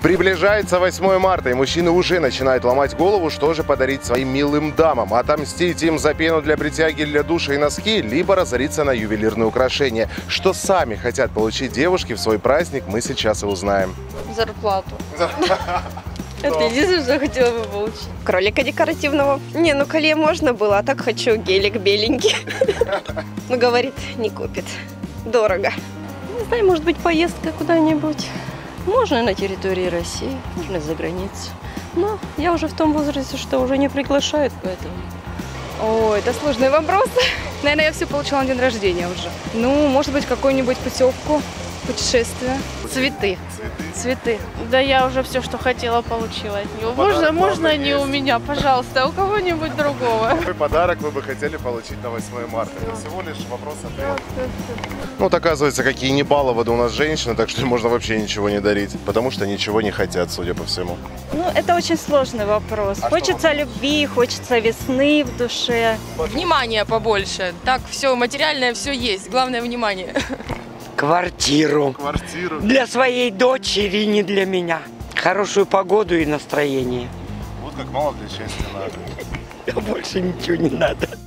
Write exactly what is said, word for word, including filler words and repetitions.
Приближается восьмое марта, и мужчины уже начинают ломать голову, что же подарить своим милым дамам. Отомстить им за пену для бритья, гель для душа и носки, либо разориться на ювелирные украшения. Что сами хотят получить девушки в свой праздник, мы сейчас и узнаем. Зарплату. Это единственное, что я хотела бы получить. Кролика декоративного. Не, ну колье можно было, а так хочу гелик беленький. Ну, говорит, не купит. Дорого. Не знаю, может быть, поездка куда-нибудь. Можно на территории России, можно за границу. Но я уже в том возрасте, что уже не приглашают, поэтому... О, это сложный вопрос. Наверное, я все получила на день рождения уже. Ну, может быть, какую-нибудь путевку, путешествие. Цветы. Цветы. Да я уже все, что хотела, получила от него. Подарок Можно, можно главный не есть. у меня, пожалуйста, а у кого-нибудь другого. Какой подарок вы бы хотели получить на восьмое марта? Это всего лишь вопрос-ответ. Ну, вот оказывается, какие не балованы у нас женщины, так что можно вообще ничего не дарить, потому что ничего не хотят, судя по всему. Ну, это очень сложный вопрос. А хочется любви, хочется весны в душе. Внимание побольше. Так, все материальное, все есть. Главное внимание. Квартиру. Квартиру. Для своей дочери, не для меня. Хорошую погоду и настроение. Вот как мало для счастья надо. Больше ничего не надо.